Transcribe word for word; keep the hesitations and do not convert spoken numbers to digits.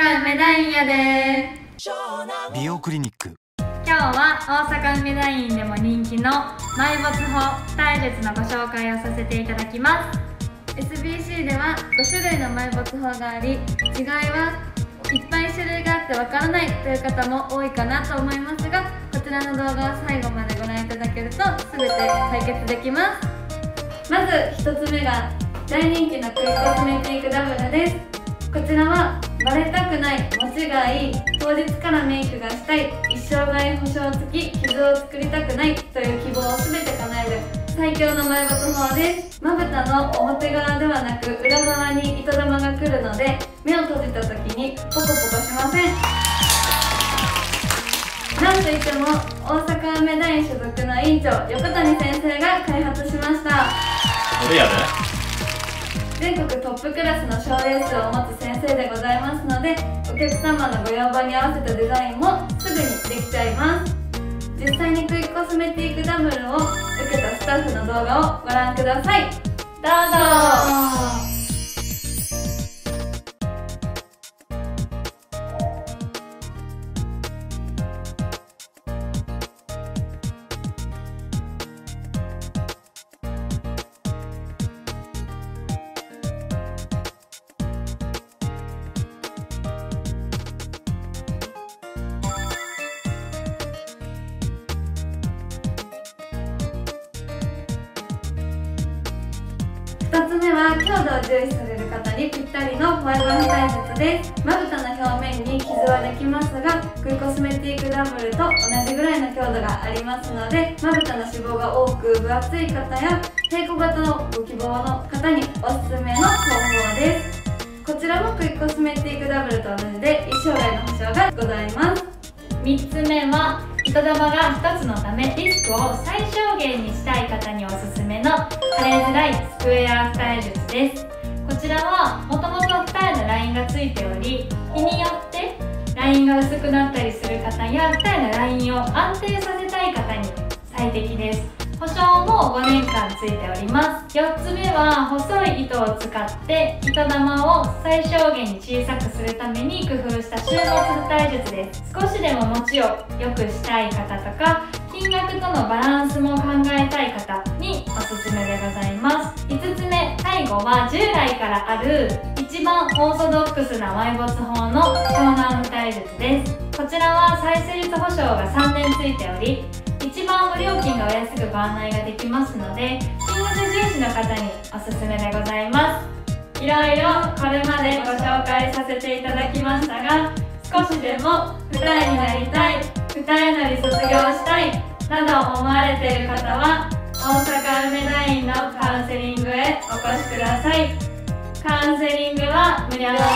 阪梅田院やで美容クリニック。 今日は大阪梅田院でも人気の埋没法二重術のご紹介をさせていただきます。 エスビーシー ではご種類の埋没法があり、違いはいっぱい種類があってわからないという方も多いかなと思いますが、こちらの動画を最後までご覧いただけると全て解決できます。まずひとつめが大人気のクイックコスメティックダブルです。こちらはバレたくない、持ちがいい、当日からメイクがしたい、一生涯保証付き、傷を作りたくないという希望を全て叶える最強の埋没法です。まぶたの表側ではなく裏側に糸玉が来るので、目を閉じた時にポコポコしません。なんといっても大阪梅田院所属の院長横谷先生が開発しました。 これやで全国トップクラスの賞レースを持つ先生でございますので、お客様のご要望に合わせたデザインもすぐにできちゃいます。実際にクイックコスメティックダブルを受けたスタッフの動画をご覧ください。どうぞ。ふたつめは強度を重視される方にぴったりのフォアエバー二重術です。まぶたの表面に傷はできますが、クイコスメティックダブルと同じぐらいの強度がありますので、まぶたの脂肪が多く分厚い方や平行型のご希望の方におすすめの方法です。こちらもクイックコスメティックダブルと同じで一生涯の保証がございます。みっつめは糸玉がふたつのためリスクを最小限にしたい方におすすめの腫れづらいスクエア二重術です。こちらはもともと二重のラインがついており、日によってラインが薄くなったりする方や二重のラインを安定させたい方に最適です。保証もごねんかんついております。よっつめは細い糸を使って糸玉を最小限に小さくするために工夫した終末二重術です。少しでも持ちを良くしたい方とか金額とのバランスも考えたい方におすすめでございます。いつつめ、最後は従来からある一番オーソドックスな埋没法の湘南二重術です。こちらは再施術保証がさんねんついており、一番ご料金がお安くご案内ができますので、金額重視の方におすすめでございます。いろいろこれまでご紹介させていただきましたが、少しでも二重になりたい、二重なり卒業したいなど思われている方は大阪梅田院のカウンセリングへお越しください。カウンセリングは無料です。